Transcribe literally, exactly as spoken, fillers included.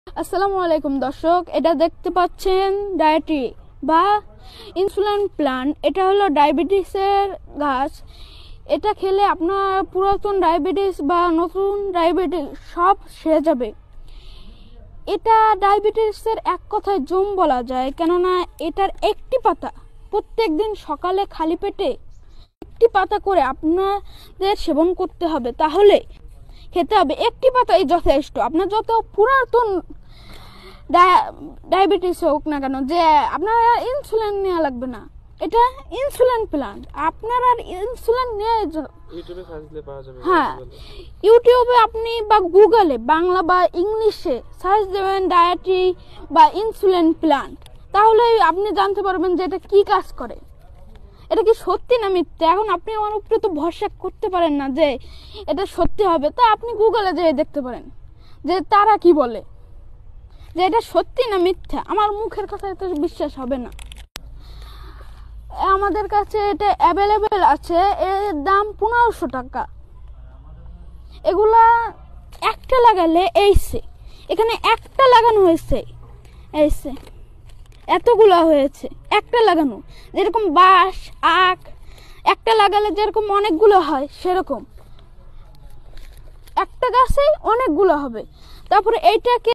আসসালামু আলাইকুম দর্শক, এটা দেখতে পাচ্ছেন ডায়েটি বা ইনসুলিন প্লান্ট। এটা হলো ডায়াবেটিসের গাছ। এটা খেলে আপনার পুরাতন ডায়াবেটিস বা নতুন ডায়াবেটিস সব সেরে যাবে। এটা ডায়াবেটিসের এক কথায় জম বলা যায়, কেননা এটার একটি পাতা প্রত্যেক দিন সকালে খালি পেটে একটি পাতা করে আপনাদের সেবন করতে হবে। তাহলে খেতে হবে একটি পাতাই যথেষ্ট। আপনার যত পুরাতন ডায়াবেটিস হোক না কেন, যে আপনার ইনসুলিন নেওয়া লাগবে না। এটা ইনসুলিন প্লান্ট। আপনার আর ইনসুলিন নিয়ে ইউটিউবে সার্চ দিলে পাওয়া যাবে। হ্যাঁ, ইউটিউবে আপনি বা গুগলে বাংলা বা ইংলিশে সার্চ দেবেন ডায়েটি বা ইনসুলিন প্লান্ট, তাহলে আপনি জানতে পারবেন যে এটা কি কাজ করে। এটা কি সত্যি না মিথ্যা? এখন আপনি আমার উপরে তো ভরসা করতে পারেন না যে এটা সত্যি হবে, তা আপনি গুগলে যেয়ে দেখতে পারেন যে তারা কি বলে, যে এটা সত্যি না মিথ্যা। আমার মুখের কথা তো বিশ্বাস হবে না। আমাদের কাছে এটা অ্যাভেলেবেল আছে, এর দাম পনেরোশো টাকা। এগুলা একটা লাগালে এইসে, এখানে একটা লাগানো হয়েছে, এইসে এতগুলা হয়েছে একটা লাগানো। যেরকম বাঁশ আখ একটা লাগালে যেরকম অনেকগুলো হয়, সেরকম একটা গাছে অনেকগুলো হবে। তারপরে এইটাকে